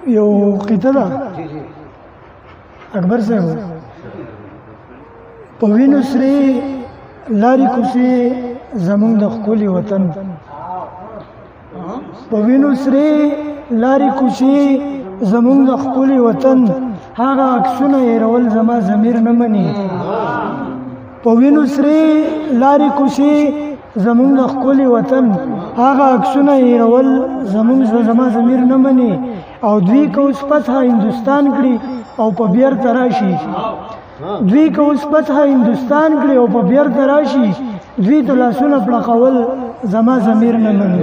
یو قطعه ده اکبر صاحب په وینو سرې لارې کوڅې زمونږ د ښکلي وطن په وینو سرې لارې کوڅې زمونږ د ښکلي وطن هغه عکسونه هېرول زما ضمیر نه مني په وینو سرې لارې کوڅې زمونږ د ښکلي وطن هغه عکسونه هېرول زما ضمیر نه مني او دوی که اوس فتح هندوستان کړي او په بیرته راشي دوی که اوس فتح هندوستان کړي او په بیرته راشي دوی ته لاسونه پړقول زما ضمیر نه مني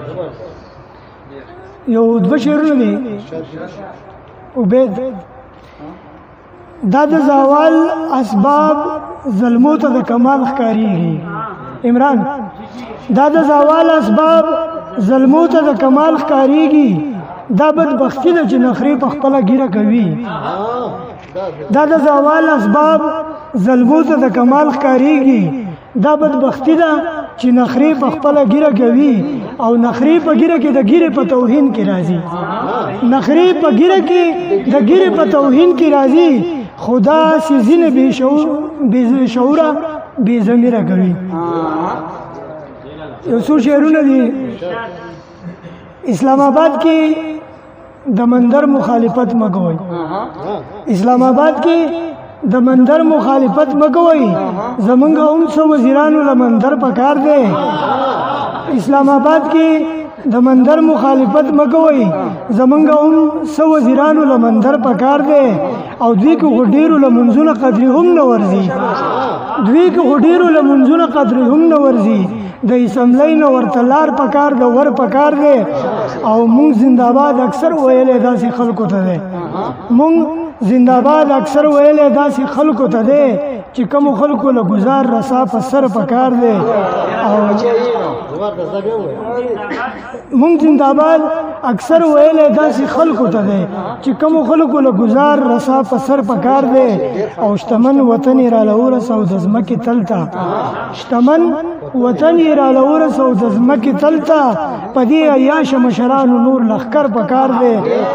یو دوه شعرونه دي عبید دا د زوال اسباب ظلمو ته د کمال ښکارېږي عمران دا د زوال اسباب ظلمو ته د کمال ښکارېږي دا بدبختي ده چې نخرې په خپله ګیره کوي دا د زوال اسباب ظلمو ته د کمال ښکارېږي دا بدبختي ده چې نخرې په خپله ګیره کوي او نخرې په ګیره کې د ګیرې په توهین کې راځي نخرې په ګیره کې د ګیرې په توهین کې راځي خدا سي ځینې بې شعوره بې ضمیره کوي یو څو شعرونه دي اسلام آباد کې د مندر مخالفت مکوئ اسلام آباد کې د مندر مخالفت مکوئ زمونږ هم څو وزیرانو له مندر پکار دی اسلام آباد کې د مندر مخالفت مکوئ زمونږ هم څو وزیرانو له مندر پکار دی او دوی که خو ډېرو لمونځونه قدرې هم نه ورځي دوی که خو ډېرو لمونځونه قدرې هم نه ورځي د اسمبلی نه ورته لار پکار ده ور پکار دی او مونږ زنده‌باد اکثر ویلی داسې خلکو ته دی مونږ زنده‌باد اکثر ویلی داسې خلکو ته دی چې کومو خلکو له ګزار رسا په سر پکار دی او مونږ زنده‌باد اکثر ویلی داسې خلکو ته دی چې کومو خلکو له ګزار رسا په سر پکار دی او شتمن وطن یې راله ورسو د ځمکې تل ته شتمن وطن یې راله ورسو د ځمکې تل ته په دې عیاشه مشرانو نور لښکر پکار دی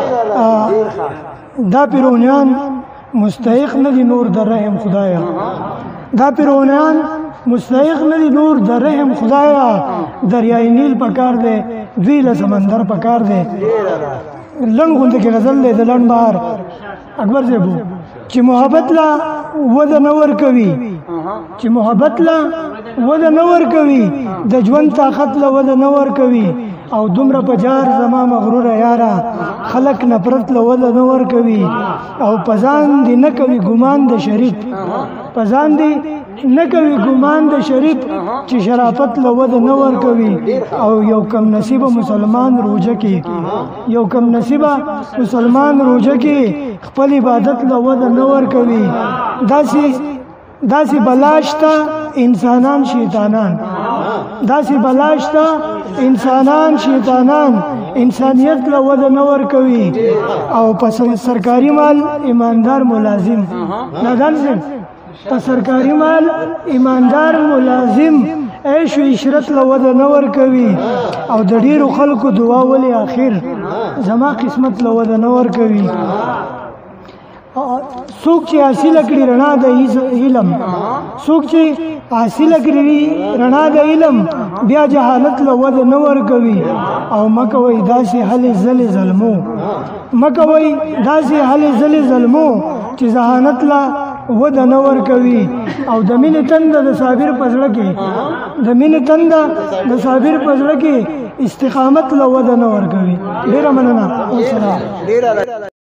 دا پیرونیان مستحق نه دي نور د رحم خدایا دا پیرونیان مستحق نه دي نور د رحم خدایا دریای نیل پکار دی دوی له سمندر پکار دی لنډ غونډه کې غزل دی د لنډ بهار اکبر صاحب چې محبت لا وده نه ورکوي چې محبت لا وده نه ورکوي د ژوند طاقت لا وده نه ورکوي او دومره په جار زما مغروره یاره خلک نفرت له وده نه ورکوي او په ځان دې نه کوي ګمان د شریف په ځان دې نه کوي ګمان د شریف چې شرافت له وده نه ورکوي او یو کم نصیبه مسلمان روجه کې یو کم نصیبه مسلمان روجه کې خپل عبادت له وده نه ورکوي داسې بلاشته انسانان شیطانان داسې بلاشته انسانان شیطانان انسانیت له وده نه ورکوي او په سرکاري مال ایماندار ملازم نادان صاحب په سرکاري مال ایماندار ملازم عیش و عشرت له وده نه ورکوي او د ډېرو خلکو دعا ولې آخر زما قسمت له وده نه ورکوي څوک چې حاصله کړي رڼا د علم څوک چې حاصله کړي رڼا د علم بیا جهالت له وده نه ورکوي او مه کوئ داسې هلې ځلې ظلمو مه کوئ داسې هلې ځلې ظلمو چې ذهانت له وده نه ورکوي او د مینې تنده د صابر په زړه کې د مینې تنده د صابر په زړه کې استقامت له وده نه ورکوي ډېره مننه